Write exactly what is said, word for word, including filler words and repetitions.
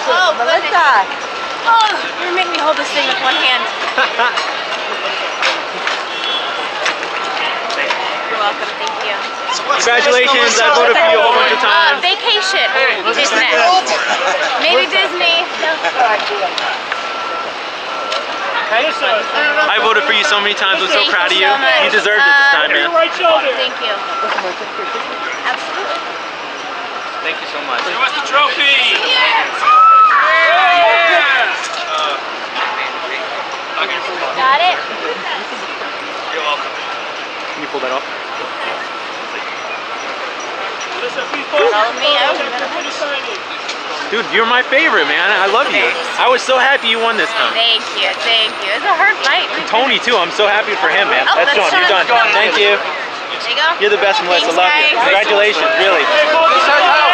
Oh, Melissa. Oh, you're making me hold this thing with one hand. You're welcome, thank you. So Congratulations, I voted for you a whole bunch of times. Uh, vacation is next. Maybe Disney. I voted for you so many times. I'm so Thank proud of you you. so much. You deserved it this time, man. Thank you. Absolutely. Thank you so much. Give us the trophy! Got it? You're welcome. Can you pull that off? Follow me out. Dude, you're my favorite, man. I love you. I was so happy you won this time. Thank you, thank you. It's a hard fight. Tony, too. I'm so happy for him, man. Oh, that's that's John. You're Sean. done. Thank you. There you go. You're the best, Melissa. Thanks, Love you. guys. Congratulations, really.